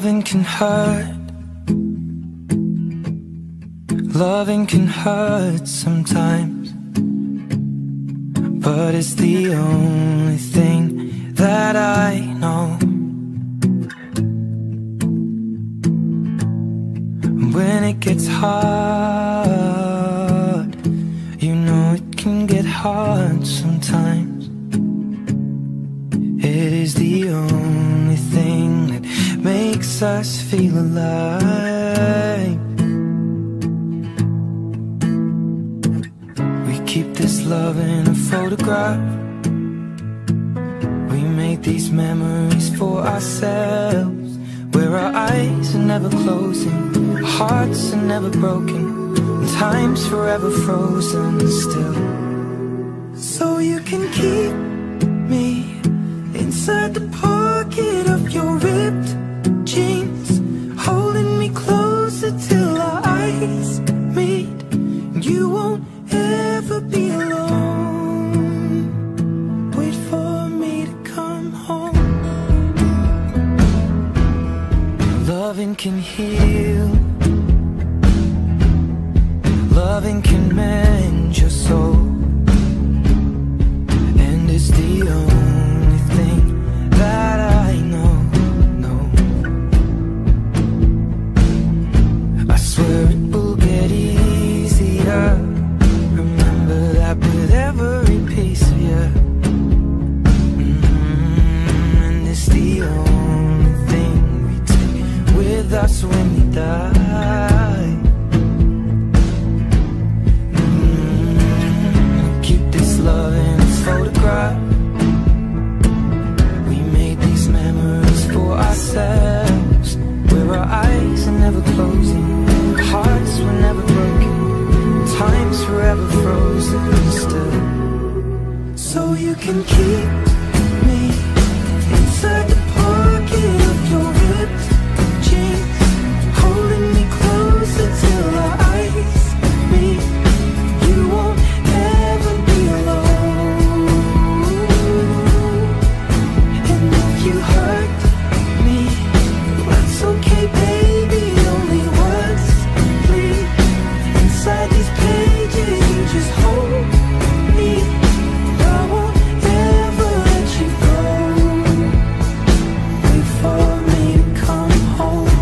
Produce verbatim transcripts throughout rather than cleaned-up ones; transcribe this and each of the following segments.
Loving can hurt. Loving can hurt sometimes, but it's the only thing that I know. When it gets hard, you know it can get hard sometimes. It is the only thing that makes us feel alive. We keep this love in a photograph. We make these memories for ourselves, where our eyes are never closing, our hearts are never broken, and time's forever frozen still. So you can keep me inside the pocket of your ripped jeans, holding me closer till our eyes meet. You won't ever be alone. Wait for me to come home. Loving can heal. Loving can mend your soul, and it's the only thing that I know, no. I swear it will get easier. Remember that with every piece of you. Mm-hmm. And it's the only thing we take with us when we die. Mm-hmm. Keep this love in its photograph. For ourselves, where our eyes are never closing, our hearts were never broken, time's forever frozen still. So you can keep me inside the pocket of your ripped jeans, holding me closer till our eyes meet. You won't ever be alone. And if you hurt, okay, baby, only once, please. Inside these pages, you just hold me. I won't ever let you go. Wait for me to come home.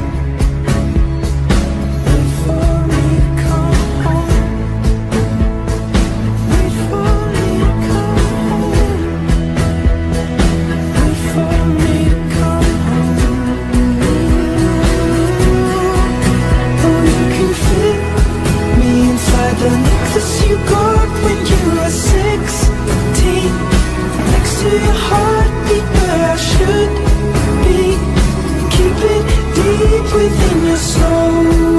Wait for me to come home. Wait for me to come home. Wait for me to come home. The necklace you got when you were sixteen, next to your heartbeat where I should be. Keep it deep within your soul.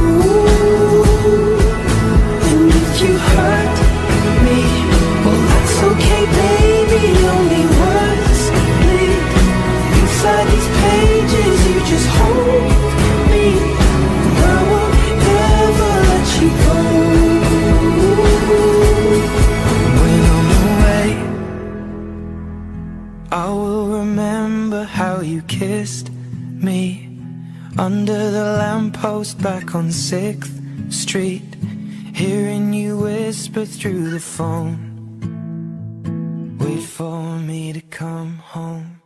And if you hurt me, well that's okay, baby, only words bleed. Inside these pages you just hold me. I won't ever let you go. When I'm away, I will remember how you kissed me under the lamppost back on sixth street, hearing you whisper through the phone. Wait for me to come home.